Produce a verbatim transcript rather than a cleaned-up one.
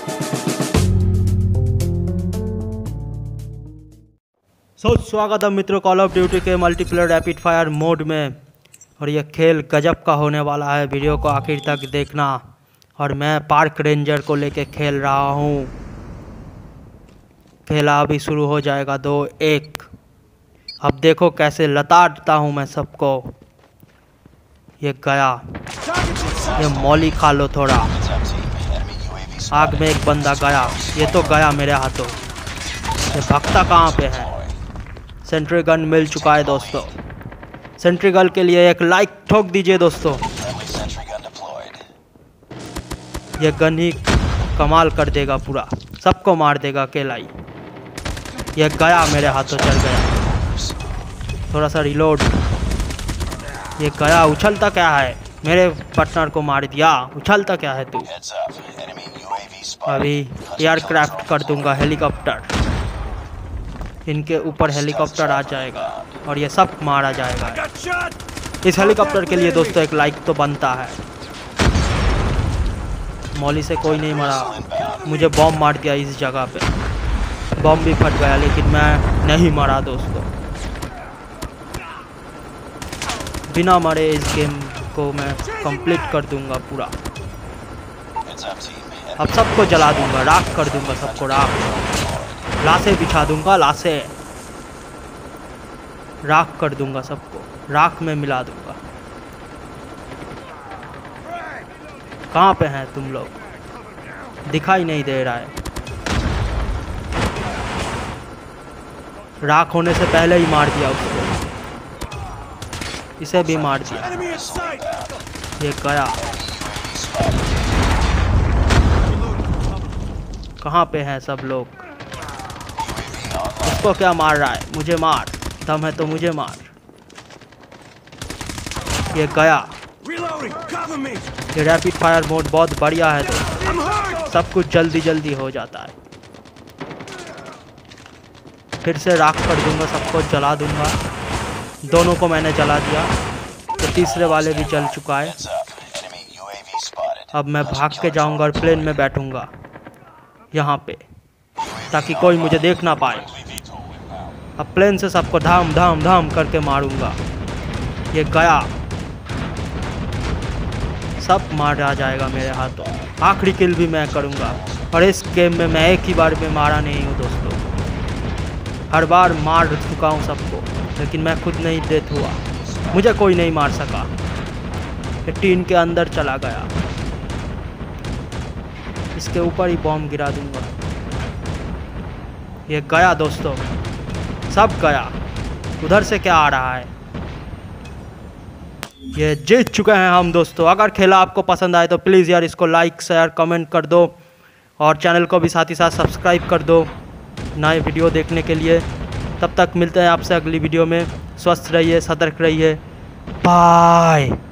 सो so, स्वागत है मित्रों कॉल ऑफ ड्यूटी के मल्टीप्लेयर रैपिड फायर मोड में। और ये खेल गजब का होने वाला है, वीडियो को आखिर तक देखना। और मैं पार्क रेंजर को लेके खेल रहा हूँ। खेला अभी शुरू हो जाएगा। दो एक अब देखो कैसे लताड़ता हूँ मैं सबको। ये गया, ये मौली खा लो थोड़ा। आग में एक बंदा गया, ये तो गया मेरे हाथों। ये भक्ता कहाँ पे है? सेंट्री गन मिल चुका है दोस्तों। सेंट्री गन के लिए एक लाइक ठोक दीजिए दोस्तों। ये गन ही कमाल कर देगा, पूरा सबको मार देगा अकेला ही। ये गया मेरे हाथों, चल गया। थोड़ा सा रिलोड। ये गया, उछलता क्या है? मेरे पार्टनर को मार दिया। उछलता क्या है तू? अभी एयरक्राफ्ट कर दूंगा, हेलीकॉप्टर। इनके ऊपर हेलीकॉप्टर आ जाएगा और ये सब मारा जाएगा। इस हेलीकॉप्टर के लिए दोस्तों एक लाइक तो बनता है। मौली से कोई नहीं मरा, मुझे बॉम्ब मार दिया इस जगह पे। बॉम्ब भी फट गया लेकिन मैं नहीं मरा दोस्तों। बिना मरे इस गेम को मैं कंप्लीट कर दूंगा पूरा। अब सबको जला दूंगा, राख कर दूंगा सबको, राख। लाशें बिछा दूंगा, लाशें राख कर दूंगा सबको, राख में मिला दूंगा। कहाँ पे हैं तुम लोग? दिखाई नहीं दे रहा है। राख होने से पहले ही मार दिया उसको। इसे भी मार दिया। ये गया। कहाँ पे हैं सब लोग? उसको क्या मार रहा है? मुझे मार, दम है तो मुझे मार। ये गया। ये रैपिड फायर मोड बहुत बढ़िया है तो सब कुछ जल्दी जल्दी हो जाता है। फिर से राख कर दूंगा, सबको जला दूंगा। दोनों को मैंने जला दिया, तो तीसरे वाले भी जल चुका है। अब मैं भाग के जाऊंगा और प्लेन में बैठूंगा यहाँ पे, ताकि कोई मुझे देख ना पाए। अब प्लेन से सबको धाम धाम धाम करके मारूंगा। ये गया, सब मारा जाएगा मेरे हाथों। आखिरी किल भी मैं करूंगा। और इस गेम में मैं एक ही बार में मारा नहीं हूँ दोस्तों, हर बार मार चुका हूँ सबको, लेकिन मैं खुद नहीं डेथ हुआ। मुझे कोई नहीं मार सका। ये टीन के अंदर चला गया। इसके ऊपर ही बॉम्ब गिरा दूंगा। ये गया दोस्तों, सब गया। उधर से क्या आ रहा है? ये जीत चुके हैं हम दोस्तों। अगर खेला आपको पसंद आए तो प्लीज़ यार इसको लाइक शेयर कमेंट कर दो, और चैनल को भी साथ ही साथ सब्सक्राइब कर दो नए वीडियो देखने के लिए। तब तक मिलते हैं आपसे अगली वीडियो में। स्वस्थ रहिए, सतर्क रहिए। बाय।